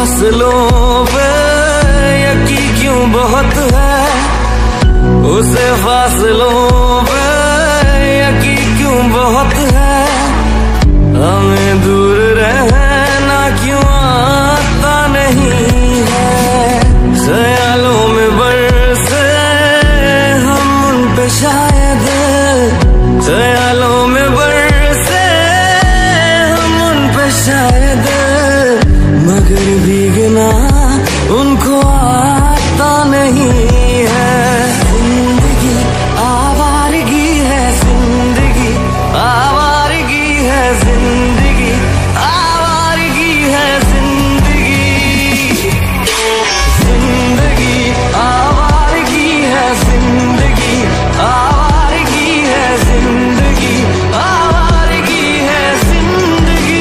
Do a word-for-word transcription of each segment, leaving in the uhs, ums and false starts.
फासलों पे यकीन क्यों बहुत है, उसे फासलों पे यकीन क्यों बहुत है, हमें दूर रहना क्यों आता नहीं है। ख्यालों में बरसे हम उन पे शायद, ख्यालों में बरसे हम उन पे शायद, मगर भीगना उनको आता नहीं है। जिंदगी आवारगी है, जिंदगी आवारगी है, जिंदगी आवारगी है, जिंदगी जिंदगी आवारगी है, जिंदगी आवारगी है, जिंदगी आवारगी है, जिंदगी।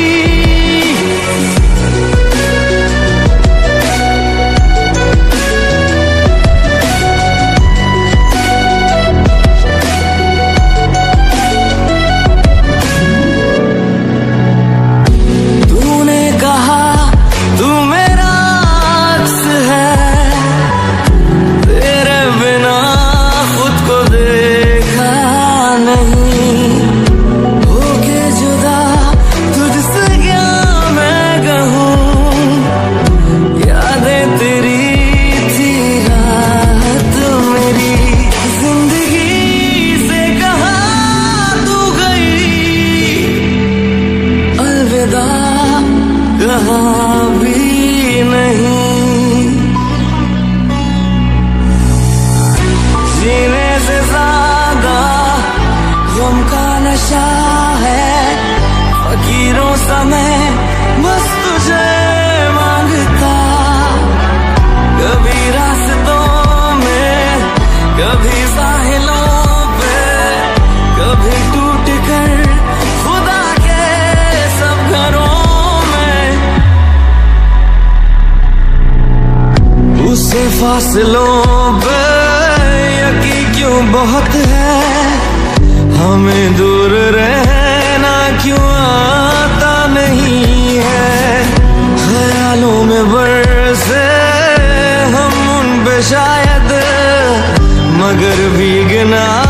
कहाँ भी नहीं, जीने से ज्यादा गम का नशा है, फकीरों सा मैं बस तुझे मांगता। कभी रास्तों में, कभी साहिलों पे, कभी टूट कर खुदा के सब घरों, उससे फासलों पे यकीन क्यों बहुत है, हमें दूर रहना क्यों आता नहीं है। ख्यालों में बरसे हम उन पे शायद, मगर भीगना